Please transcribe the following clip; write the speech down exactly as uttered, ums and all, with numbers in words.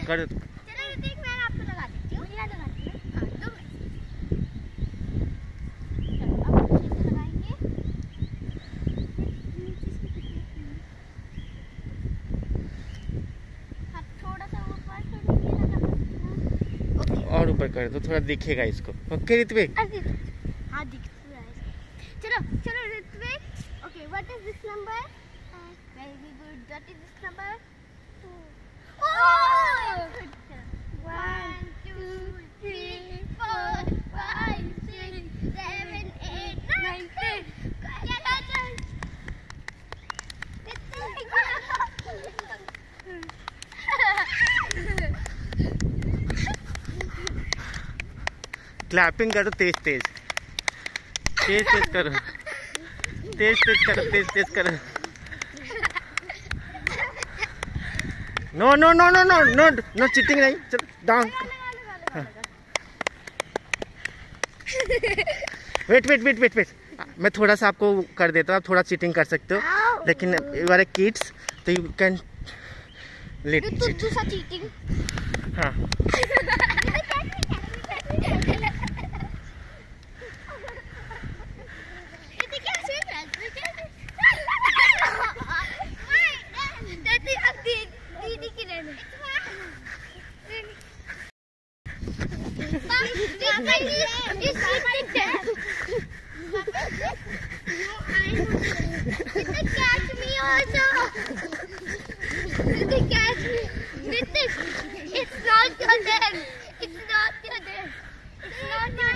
कर। चलो ऋतिक मैं आपको लगा देती हूँ। मुझे लगाती हूँ। हाँ दो मिनट। चलो अब अच्छे से लगाएंगे। हाँ थोड़ा सा ऊपर तो नीचे लगा। ओके और ऊपर कर दो, थोड़ा दिखेगा इसको। ओके ऋत्विक। हाँ दिख रहा है। चलो चलो Hrithik. Okay what is this number? Very good. What is this number? One, two, three, four, five, six, seven, eight, nine, ten. Clapping करो तेज तेज तेज तेज करो तेज तेज करो तेज तेज करो। No no no no no no no cheating नहीं। चल down. Wait wait wait wait wait मैं थोड़ा सा आपको कर देता हूँ, आप थोड़ा चीटिंग कर सकते हो, लेकिन यू आर ए किड्स तो you can let cheating. Cheating. हाँ